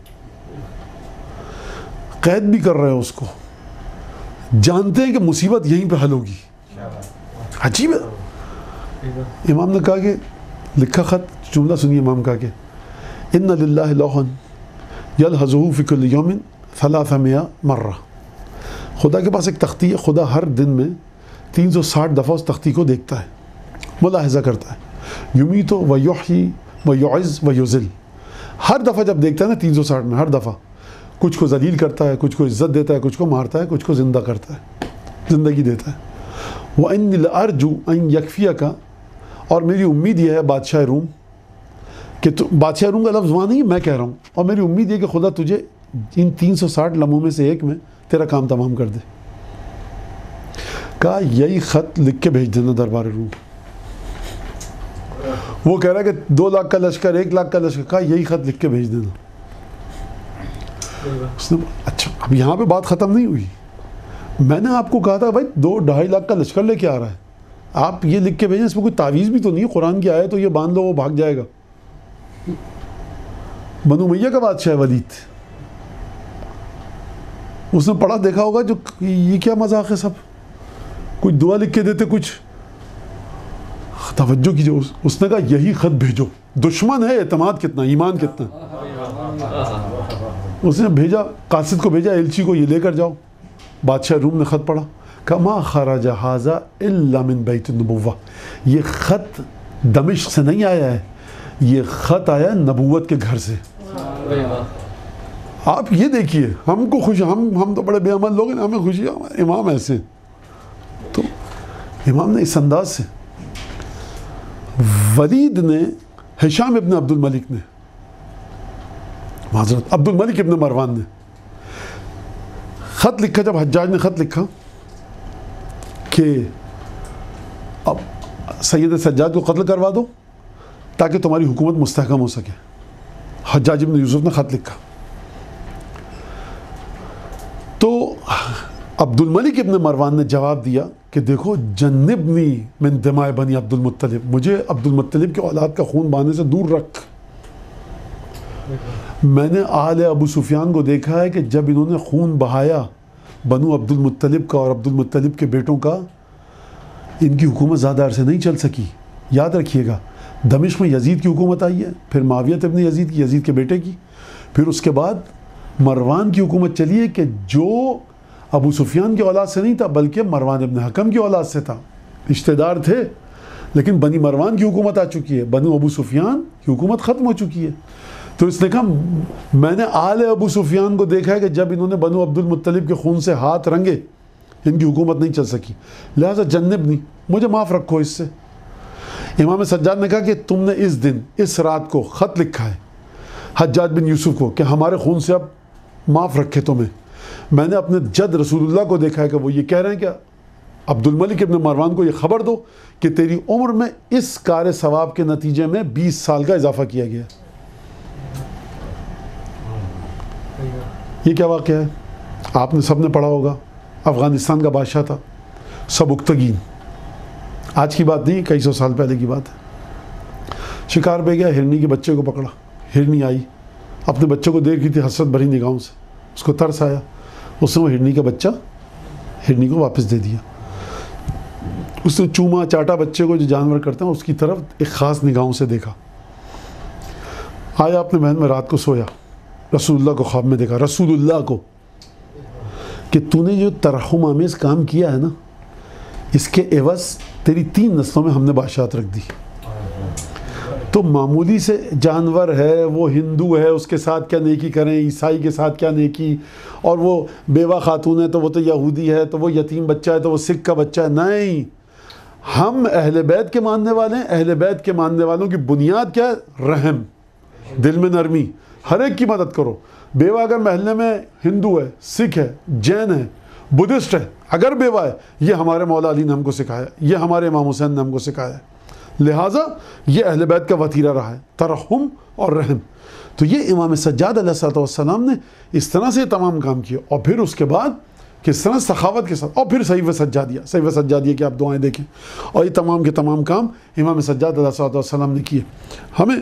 قید بھی کر رہے ہیں اس کو، جانتے ہیں کہ مصیبت یہیں پہ حل ہوگی. عجیب ہے. امام نے کہا کہ لکھا خط، جملہ سنیے امام کہا کہ ان للہ لوحا یلحظہ فی کل یوم ثلاثمائہ مرہ. خدا کے پاس ایک تختی ہے، خدا ہر دن میں تین سو ساٹھ دفعہ اس تختی کو دیکھتا ہے، ملاحظہ کرتا ہے. یمیت و یحیی و یعز و یذل. ہر دفعہ جب دیکھتا ہے نا تین سو ساٹھ میں، ہر دفعہ کچھ کو ذلیل کرتا ہے، کچھ کو عزت دیتا ہے، کچھ کو مارتا ہے، کچھ کو زندہ کرتا ہے، زندگی دیتا ہے. وَإِنِّي لَأَرْجُو أَن يَكْفِيَكَ، اور میری امید یہ ہے بادشاہ روم کہ تو بادشاہ روم کا لفظ وہاں نہیں میں کہہ رہا ہوں، اور میری امید یہ کہ خدا تجھے ان تین سو ساٹھ لمحوں میں سے ایک میں تیرا کام تمام کر دے. کہا یہی خط لکھ کے بھیج دینا دربار روم. وہ کہہ رہا ہے کہ دو لاکھ کا لشکر، ایک لاکھ کا لشکر. کہا یہی خط لکھ کے بھیج دینا. اس نے اچھا اب یہاں پہ بات ختم نہیں ہوئی. میں نے آپ کو کہا تھا بھائی دو ڈھائی لاکھ کا لشکر لے کے آ رہا ہے، آپ یہ لکھ کے بھیجیں، اس میں کوئی تعویذ بھی تو نہیں، قرآن کی آیت تو یہ باندھ لو وہ بھاگ جائے گا. بنو امیہ کا بادشاہ ولید، اس نے پڑھا دیکھا ہوگا جو یہ کیا مذاق ہے، سب کچھ دعا لکھ کے دیتے، کچھ توجہ کیجیے. اس نے کہا یہی خط بھیجو. دشمن ہے، اعتماد کتنا، ایمان کتنا. اس نے بھیجا، قاصد کو بھیجا، ایلچی کو یہ لے کر جاؤ. بادشاہ روم نے خط پڑھا. کما خرج ھذا الا من بیت النبوہ. یہ خط دمشق سے نہیں آیا ہے، یہ خط آیا نبوت کے گھر سے. آپ یہ دیکھیے، ہم کو خوش، ہم ہم تو بڑے بے عمل لوگ ہیں، ہمیں خوشی، امام ایسے. تو امام نے اس انداز سے، ولید نے، ہشام ابن عبد الملک نے، معذرت عبد الملک ابن مروان نے خط لکھا. جب حجاج نے خط لکھا کہ اب سید سجاد کو قتل کروا دو تاکہ تمہاری حکومت مستحکم ہو سکے، حجاج ابن یوسف نے خط لکھا. تو عبد الملک ابن مروان نے جواب دیا کہ دیکھو جنبنی من دماء بنی عبد المطلب، مجھے عبد المطلب کے اولاد کا خون بہانے سے دور رکھ. میں نے آل ابو سفیان کو دیکھا ہے کہ جب انہوں نے خون بہایا بنو عبد المطلب کا اور عبد المطلب کے بیٹوں کا، ان کی حکومت زیادہ عرصے نہیں چل سکی. یاد رکھیے گا دمشق میں یزید کی حکومت آئی ہے، پھر معاویہ ابن یزید کی، یزید کے بیٹے کی، پھر اس کے بعد مروان کی حکومت چلی ہے کہ جو ابو سفیان کی اولاد سے نہیں تھا بلکہ مروان ابن حکم کی اولاد سے تھا. رشتہ دار تھے لیکن بنی مروان کی حکومت آ چکی ہے، بنو ابو سفیان کی حکومت ختم ہو چکی ہے. تو اس نے کہا میں نے آل ابو سفیان کو دیکھا ہے کہ جب انہوں نے بنو عبد المطلب کے خون سے ہاتھ رنگے ان کی حکومت نہیں چل سکی، لہٰذا جنبنی، مجھے معاف رکھو اس سے. امام سجاد نے کہا کہ تم نے اس دن اس رات کو خط لکھا ہے حجاج بن یوسف کو کہ ہمارے خون سے اب معاف رکھے تمہیں. میں نے اپنے جد رسول اللہ کو دیکھا ہے کہ وہ یہ کہہ رہے ہیں کہ عبد الملک ابن مروان کو یہ خبر دو کہ تیری عمر میں اس کار ثواب کے نتیجے میں بیس سال کا اضافہ کیا گیا. یہ کیا واقعہ ہے؟ آپ نے سب نے پڑھا ہوگا. افغانستان کا بادشاہ تھا سبکتگین، آج کی بات نہیں، کئی سو سال پہلے کی بات ہے. شکار پہ گیا، ہرنی کے بچے کو پکڑا. ہرنی آئی، اپنے بچوں کو دیکھ رہی تھی حسرت بھری نگاہوں سے، اس کو ترس آیا. اس نے وہ ہرنی کا بچہ ہرنی کو واپس دے دیا. اس نے چوما چاٹا بچے کو جو جانور کرتے ہیں اس کی طرف ایک خاص نگاہوں سے دیکھا. آیا اپنے محل میں رات کو سویا, رسول اللہ کو خواب میں دیکھا, رسول اللہ کو, کہ تو نے جو ترحم آمیز کام کیا ہے نا, اس کے عوض تیری تین نسلوں میں ہم نے بادشاہت رکھ دی. تو معمولی سے جانور ہے, وہ ہندو ہے, اس کے ساتھ کیا نیکی کریں, عیسائی کے ساتھ کیا نیکی, اور وہ بیوہ خاتون ہے تو وہ تو یہودی ہے, تو وہ یتیم بچہ ہے تو وہ سکھ کا بچہ ہے. نہیں, ہم اہل بیت کے ماننے والے ہیں. اہل بیت کے ماننے والوں کی بنیاد کیا ہے؟ رحم, دل میں نرمی, ہر ایک کی مدد کرو. بیوہ اگر محلے میں ہندو ہے, سکھ ہے, جین ہے, بدھسٹ ہے, اگر بیوہ ہے, یہ ہمارے مولا علی نے ہم کو سکھایا, یہ ہمارے امام حسین نے ہم کو سکھایا. لہٰذا یہ اہل بیت کا وتیرہ رہا ہے, ترحم اور رحم. تو یہ امام سجاد علیہ الصلوۃ والسلام نے اس طرح سے تمام کام کیے, اور پھر اس کے بعد کس طرح سخاوت کے ساتھ, اور پھر صحیفہ سجادیہ, صحیفہ سجادیہ کی آپ دعائیں دیکھیں, اور یہ تمام کے تمام کام امام سجاد علیہ الصلوۃ والسلام نے کیے. ہمیں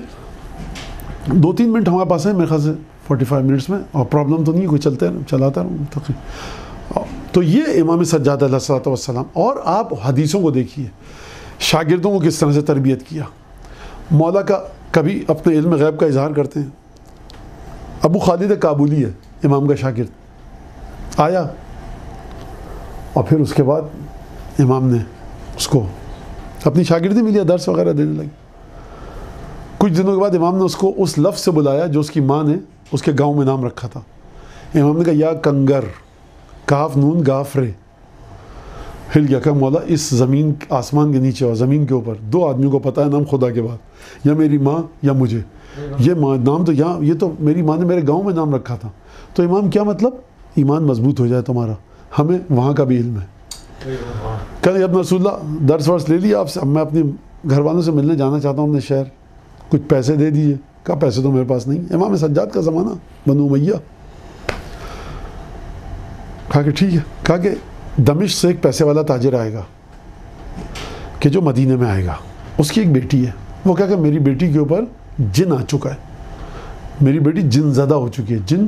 دو تین منٹ ہمارے پاس ہیں میرے خیال سے فورٹی فائیو منٹس میں, اور پرابلم تو نہیں ہے, کوئی چلتے ہیں چلاتا رہوں. تو یہ امام سجاد علیہ الصلوۃ والسلام. اور آپ حدیثوں کو دیکھیے, شاگردوں کو کس طرح سے تربیت کیا. مولا کا کبھی اپنے علم غیب کا اظہار کرتے ہیں. ابو خالد کابلی ہے امام کا شاگرد, آیا اور پھر اس کے بعد امام نے اس کو اپنی شاگردی ملی, درس وغیرہ دینے لگے. کچھ دنوں کے بعد امام نے اس کو اس لفظ سے بلایا جو اس کی ماں نے اس کے گاؤں میں نام رکھا تھا. امام نے کہا یا کنگر, کاف نون گاف رے. ہل گیا, کہ مولا اس زمین آسمان کے نیچے اور زمین کے اوپر دو آدمیوں کو پتہ ہے نام خدا کے بعد, یا میری ماں یا مجھے. یہ ماں نام تو یہاں, یہ تو میری ماں نے میرے گاؤں میں نام رکھا تھا. تو امام کیا مطلب, ایمان مضبوط ہو جائے تمہارا, ہمیں وہاں کا بھی علم ہے. کہتے ابن رسول اللہ درس ورس لے لیا آپ سے, اب میں اپنی گھر والوں سے ملنے جانا چاہتا ہوں اپنے شہر, کچھ پیسے دے دیجیے. کہا پیسے تو میرے پاس نہیں. امام سجاد کا زمانہ, بنو امیہ. کہا کہ ٹھیک ہے. کہا کہ دمشق سے ایک پیسے والا تاجر آئے گا کہ جو مدینے میں آئے گا, اس کی ایک بیٹی ہے. وہ کہا کہ میری بیٹی کے اوپر جن آ چکا ہے, میری بیٹی جن زدہ ہو چکی ہے. جن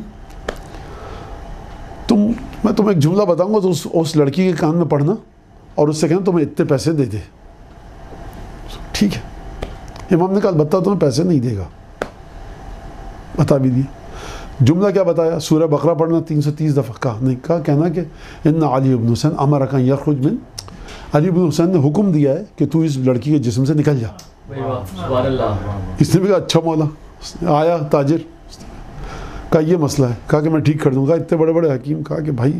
تم میں تمہیں ایک جملہ بتاؤں گا تو اس, اس لڑکی کے کان میں پڑھنا اور اس سے کہنا تمہیں اتنے پیسے دے دے. ٹھیک ہے. امام نے کہا البتہ تمہیں پیسے نہیں دے گا. بتا بھی دیے. جملہ کیا بتایا, سورہ بقرہ پڑھنا تین سو تیس دفعہ. کہا نہیں, کہا کہنا کہ ان علی بن حسین امرک ان یخرج من, علی بن حسین نے حکم دیا ہے کہ تو اس لڑکی کے جسم سے نکل جا. اس نے بھی کہا اچھا مولا. آیا تاجر, کہا یہ مسئلہ ہے. کہا کہ میں ٹھیک کر دوں گا. اتنے بڑے بڑے حکیم. کہا کہ بھائی,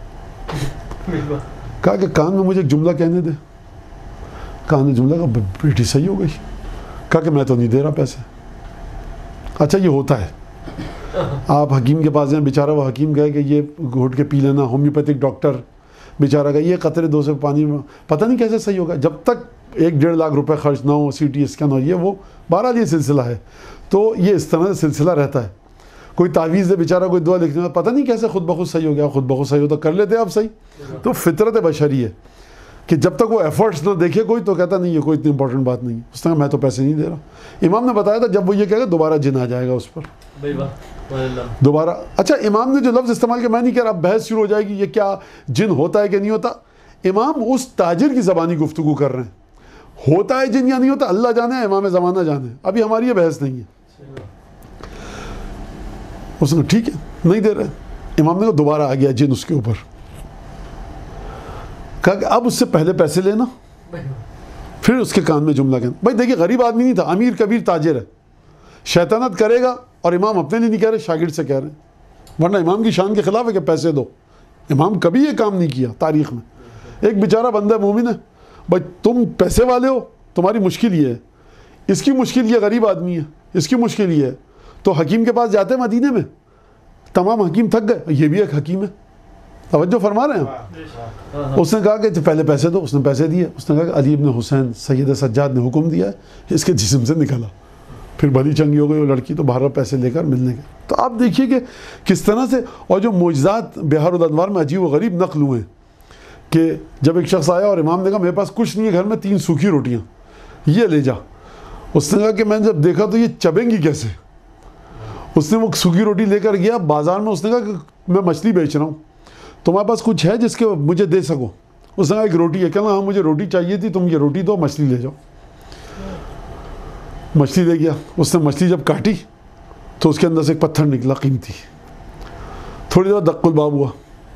کہا کہ کان میں مجھے ایک جملہ کہنے دے. کان نے جملہ کہا بیٹی صحیح ہو گئی. کہا کہ میں تو نہیں دے رہا پیسے. اچھا یہ ہوتا ہے, آپ حکیم کے پاس جائیں, بیچارہ وہ حکیم کہے کہ یہ گھوٹ کے پی لینا, ہومیوپیتھک ڈاکٹر بیچارہ کا یہ قطرے دو سے پانی میں, پتہ نہیں کیسے صحیح ہوگا. جب تک ایک ڈیڑھ لاکھ روپے خرچ نہ ہو, سی ٹی اسکین ہو, یہ وہ بہرحال یہ سلسلہ ہے. تو یہ اس طرح سے سلسلہ رہتا ہے. کوئی تعویذ دے بیچارہ, کوئی دعا لکھنے میں, پتہ نہیں کیسے خود بخود صحیح ہو گیا. خود بخود صحیح ہو تو کر لیتے آپ صحیح. تو فطرت بشری ہے کہ جب تک وہ ایفرٹس نہ دیکھے کوئی, تو کہتا نہیں یہ کوئی اتنی امپورٹنٹ بات نہیں. اس طرح میں تو پیسے نہیں دے رہا. امام نے بتایا تھا جب وہ یہ کہے گا دوبارہ جن آ جائے گا اس پر دوبارہ. اچھا امام نے جو لفظ استعمال کیا, میں نہیں کہہ رہا, بحث شروع ہو جائے گی یہ کیا جن ہوتا ہے کہ نہیں ہوتا. امام اس تاجر کی زبانی گفتگو کر رہے ہیں. ہوتا ہے جن یا نہیں ہوتا اللہ جانے, امام زمانہ جانے, ابھی ہماری یہ بحث نہیں ہے. اس نے ٹھیک ہے نہیں دے رہے. امام نے کہا دوبارہ آ گیا جن اس کے اوپر. کہا کہ اب اس سے پہلے پیسے لینا, پھر اس کے کان میں جملہ کہنا. بھائی دیکھیے غریب آدمی نہیں تھا, امیر کبیر تاجر ہے. شیطنت کرے گا, اور امام اپنے لیے نہیں کہہ رہے, شاگرد سے کہہ رہے ہیں, ورنہ امام کی شان کے خلاف ہے کہ پیسے دو. امام کبھی یہ کام نہیں کیا تاریخ میں. ایک بیچارہ بندہ مومن ہے, بھائی تم پیسے والے ہو, تمہاری مشکل یہ ہے, اس کی مشکل یہ غریب آدمی ہے, اس کی مشکل یہ ہے. تو حکیم کے پاس جاتے ہیں مدینے میں, تمام حکیم تھک گئے, یہ بھی ایک حکیم ہے. توجہ فرما رہے ہیں. اس نے کہا کہ پہلے پیسے دو. اس نے پیسے دیے. اس نے کہا کہ علی ابن حسین سید سجاد نے حکم دیا ہے, اس کے جسم سے نکلا. پھر بھلی چنگی ہو گئی وہ لڑکی, تو بارہ پیسے لے کر ملنے گئے. تو آپ دیکھیے کہ کس طرح سے, اور جو معجزات بہار الانوار میں عجیب و غریب نقل ہوئے کہ جب ایک شخص آیا اور امام نے کہا میرے پاس کچھ نہیں ہے گھر میں, تین سوکھی روٹیاں, یہ لے جا. اس نے کہا کہ میں نے جب دیکھا تو یہ چبیں گی کیسے. اس نے وہ سوکھی روٹی لے کر گیا بازار میں. اس نے کہا کہ میں مچھلی بیچ رہا ہوں. تمہارے پاس کچھ ہے جس کے مجھے دے سکو؟ اس نے کہا ایک روٹی ہے. کہنا ہاں مجھے روٹی چاہیے تھی, تم یہ روٹی دو, مچھلی لے جاؤ. مچھلی دے گیا. اس نے مچھلی جب کاٹی تو اس کے اندر سے ایک پتھر نکلا قیمتی. تھوڑی دیر دق الباب ہوا.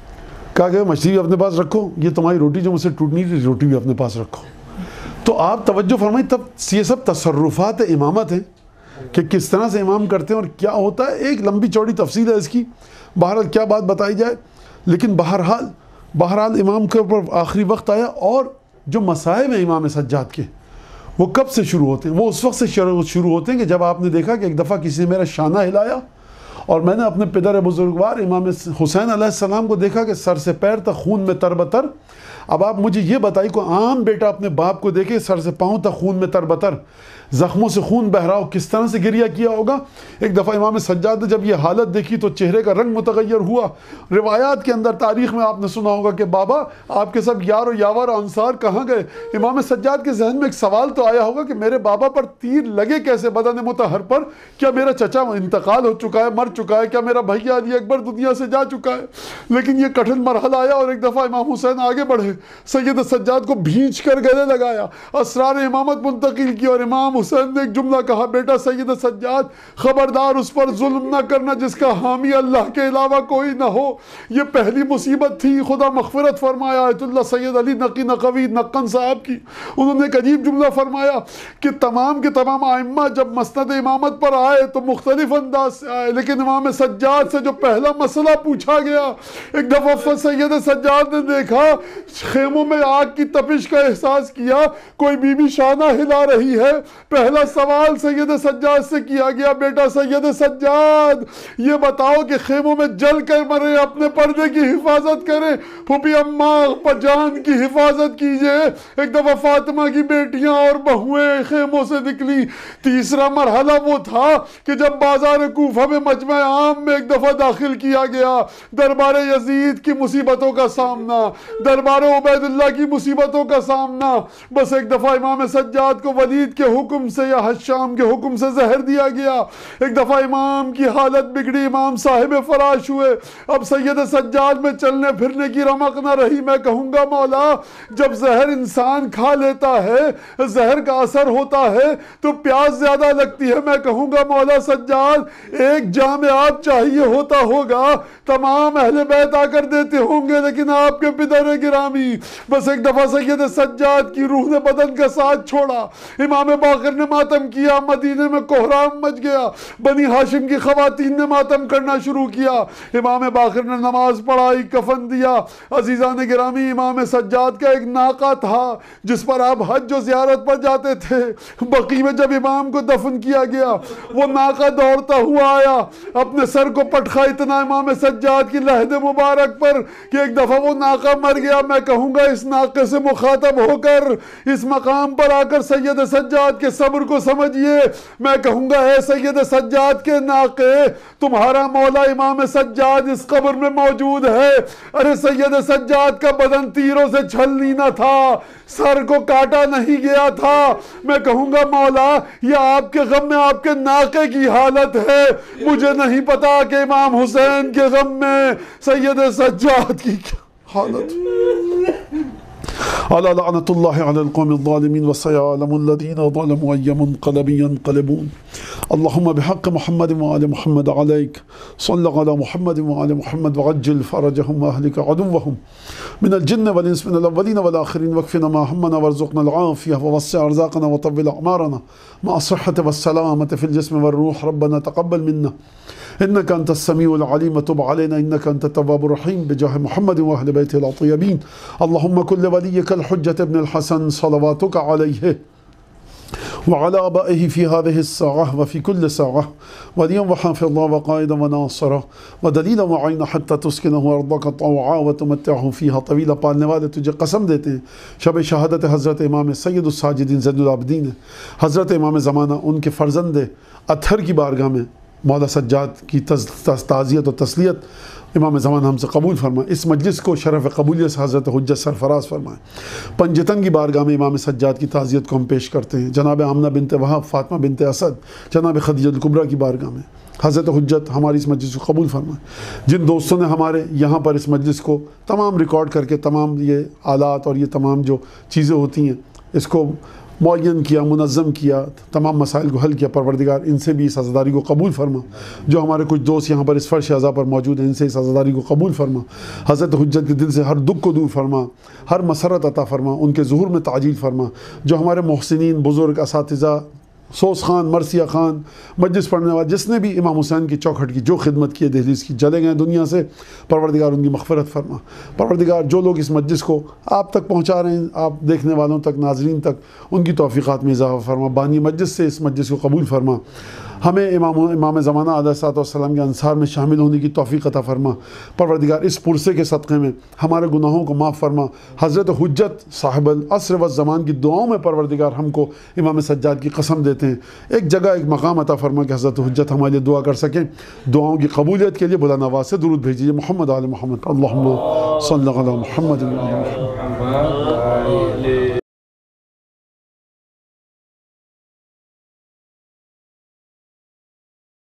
کہا کہ مچھلی بھی اپنے پاس رکھو, یہ تمہاری روٹی جو مجھ سے ٹوٹنی تھی روٹی بھی اپنے پاس رکھو. تو آپ توجہ فرمائیں, تب یہ سب تصرفات امامت ہیں کہ کس طرح سے امام کرتے ہیں اور کیا ہوتا ہے. ایک لمبی چوڑی تفصیل ہے اس کی, بہرحال کیا بات بتائی جائے. لیکن بہرحال بہرحال امام کے اوپر آخری وقت آیا, اور جو مصائب ہیں امام سجاد کے وہ کب سے شروع ہوتے ہیں؟ وہ اس وقت سے شروع ہوتے ہیں کہ جب آپ نے دیکھا کہ ایک دفعہ کسی نے میرا شانہ ہلایا اور میں نے اپنے پدر بزرگوار امام حسین علیہ السلام کو دیکھا کہ سر سے پیر تک خون میں تربتر. اب آپ مجھے یہ بتائی کو عام بیٹا اپنے باپ کو دیکھے سر سے پاؤں تک خون میں تربتر, زخموں سے خون بہ رہا ہو, کس طرح سے گریہ کیا ہوگا. ایک دفعہ امام سجاد نے جب یہ حالت دیکھی تو چہرے کا رنگ متغیر ہوا. روایات کے اندر تاریخ میں آپ نے سنا ہوگا کہ بابا آپ کے سب یار و یاور و انصار کہاں گئے. امام سجاد کے ذہن میں ایک سوال تو آیا ہوگا کہ میرے بابا پر تیر لگے کیسے بدن مطہر پر؟ کیا میرا چچا انتقال ہو چکا ہے, مر چکا ہے؟ کیا میرا بھیا علی اکبر دنیا سے جا چکا ہے؟ لیکن یہ کٹھن مرحلہ آیا اور ایک دفعہ امام حسین آگے بڑھے, سید سجاد کو بھینچ کر گلے لگایا, اسرار امامت منتقل کی, اور امام حسین نے ایک جملہ کہا, بیٹا سید سجاد خبردار اس پر ظلم نہ کرنا جس کا حامی اللہ کے علاوہ کوئی نہ ہو. یہ پہلی مصیبت تھی, خدا مغفرت فرمایا آیت اللہ سید علی نقی نقوی نقن صاحب کی. انہوں نے ایک عجیب جملہ فرمایا کہ تمام کے تمام ائمہ جب مسند امامت پر آئے تو مختلف انداز سے آئے, لیکن امام سجاد سے جو پہلا مسئلہ پوچھا گیا, ایک دفعہ سید سجاد نے دیکھا خیموں میں آگ کی تپش کا احساس کیا, کوئی بی بی شانہ ہلا رہی ہے. پہلا سوال سید سجاد سے کیا گیا, بیٹا سید سجاد یہ بتاؤ کہ خیموں میں جل کر مرے اپنے پردے کی حفاظت کریں, پھوپھی اماں جان کی حفاظت کیجئے. ایک دفعہ فاطمہ کی بیٹیاں اور بہویں خیموں سے نکلی. تیسرا مرحلہ وہ تھا کہ جب بازار کوفہ میں مجمع عام میں ایک دفعہ داخل کیا گیا, دربار یزید کی مصیبتوں کا سامنا, دربار عبید اللہ کی مصیبتوں کا سامنا. بس ایک دفعہ امام سجاد کو ولید کے حکم سے یا حشام کے حکم سے زہر دیا گیا. ایک دفعہ امام کی حالت بگڑی, امام صاحب فراش ہوئے. اب سید سجاد میں چلنے پھرنے کی رمق نہ رہی. میں کہوں گا مولا جب زہر انسان کھا لیتا ہے, زہر کا اثر ہوتا ہے تو پیاس زیادہ لگتی ہے. میں کہوں گا مولا سجاد ایک جام آب چاہیے ہوتا ہوگا, تمام اہل بیت آ کر دیتے ہوں گے, لیکن آپ کے پدر گرامی. بس ایک دفعہ سید سجاد کی روح نے بدن کا ساتھ چھوڑا. امام باقر نے ماتم کیا, مدینے میں کوہرام مچ گیا, بنی ہاشم کی خواتین نے ماتم کرنا شروع کیا. امام باقر نے نماز پڑھائی, کفن دیا. عزیزان گرامی امام سجاد کا ایک ناقہ تھا جس پر آپ حج و زیارت پر جاتے تھے. بقیع میں جب امام کو دفن کیا گیا وہ ناقہ دوڑتا ہوا آیا, اپنے سر کو پٹخا اتنا امام سجاد کی لحد مبارک پر کہ ایک دفعہ وہ ناقہ مر گیا. میں کہوں گا اس ناقے سے مخاطب ہو کر اس مقام پر آ کر سید سجاد کے صبر کو سمجھیے. میں کہوں گا اے سید سجاد کے ناقے, تمہارا مولا امام سجاد اس قبر میں موجود ہے. ارے سید سجاد کا بدن تیروں سے چھلنی نہ تھا, سر کو کاٹا نہیں گیا تھا. میں کہوں گا مولا یہ آپ کے غم میں آپ کے ناقے کی حالت ہے, مجھے نہیں پتا کہ امام حسین کے غم میں سید سجاد کی کیا حالت. الا لعنت اللہ علی القوم الظالمین وسيعلم الذین ظلموا أي منقلب ينقلبون. اللهم بحق محمد وآل محمد عليك صل على محمد وآل محمد وعجل فرجهم وأهلك عدوهم من الجن والإنس من الأولين والآخرين, واكفنا ما همنا وارزقنا العافية ووسع أرزاقنا وطول أعمارنا مع الصحة والسلامة في الجسم والروح. ربنا تقبل منا إنك أنت السميع العليم وتب علينا إنك أنت التواب الرحيم بجاه محمد وأهل بيته الطيبين. اللهم كل وليك الحجة ابن الحسن صلواتك عليه وعلى آبائه في هذه الساعة وفي كل ساعة وليا وحافظا وقائدا وناصرا ودليلا وعينا حتى تسكنه أرضك طوعا وتمتعه فيها طويلا. پالنے والے تجھے قسم دیتے ہیں شب شہادت حضرت امام سید الساجدین زین العابدین, حضرت امام زمانہ, ان کے فرزند اطہر کی بارگاہ میں مولا سجاد کی تعزیت و تسلیت امام زمان ہم سے قبول فرمائیں، اس مجلس کو شرف قبولیت سے حضرت حجت سرفراز فرمائیں۔ پنجتن کی بارگاہ میں امام سجاد کی تعزیت کو ہم پیش کرتے ہیں، جناب آمنہ بنت وہب، فاطمہ بنت اسد، جناب خدیجہ الکبریٰ کی بارگاہ میں حضرت حجت ہماری اس مجلس کو قبول فرمائیں۔ جن دوستوں نے ہمارے یہاں پر اس مجلس کو تمام ریکارڈ کر کے تمام یہ آلات اور یہ تمام جو چیزیں ہوتی ہیں اس کو معین کیا، منظم کیا، تمام مسائل کو حل کیا، پروردگار ان سے بھی اس عزاداری کو قبول فرما۔ جو ہمارے کچھ دوست یہاں پر اس فرش عزا پر موجود ہیں ان سے اس عزاداری کو قبول فرما۔ حضرت حجت کے دل سے ہر دکھ کو دور فرما، ہر مسرت عطا فرما، ان کے ظہور میں تعجیل فرما۔ جو ہمارے محسنین، بزرگ، اساتذہ، سوس خان، مرثیہ خان، مجلس پڑھنے والے، جس نے بھی امام حسین کی چوکھٹ کی جو خدمت کی دہلیز کی، چلے گئے دنیا سے، پروردگار ان کی مغفرت فرما۔ پروردگار جو لوگ اس مجلس کو آپ تک پہنچا رہے ہیں، آپ دیکھنے والوں تک، ناظرین تک، ان کی توفیقات میں اضافہ فرما۔ بانی مجلس سے اس مجلس کو قبول فرما۔ ہمیں امام امام زمانہ علیہ الصلوۃ والسلام کے انصار میں شامل ہونے کی توفیق عطا فرما۔ پروردگار اس پرسے کے صدقے میں ہمارے گناہوں کو معاف فرما۔ حضرت حجت صاحب العصر والزمان کی دعاؤں میں پروردگار ہم کو امام سجاد کی قسم دیتے ہیں، ایک جگہ ایک مقام عطا فرما کہ حضرت حجت ہمارے لیے دعا کر سکیں۔ دعاؤں کی قبولیت کے لیے بلا نواز سے درود بھیجیے۔ محمد آل محمد، اللہم صلی علی محمد و علی محمد۔